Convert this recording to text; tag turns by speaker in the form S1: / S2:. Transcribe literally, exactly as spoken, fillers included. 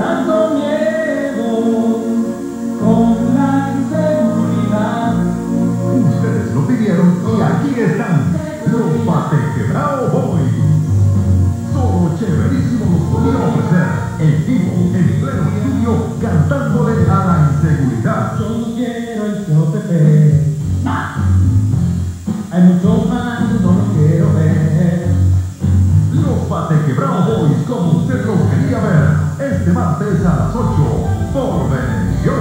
S1: tanto miedo con la inseguridad.
S2: Ustedes lo pidieron y aquí están, los Patequebrao Boys. Solo Chéverísimo nos podía ofrecer en vivo, en pleno estudio, cantándole a la inseguridad.
S1: Yo no quiero el show Pepe. Hay muchos más, no lo quiero ver.
S2: Los Patequebrao Boys, como usted los quería ver, este martes a las ocho por Venevisión.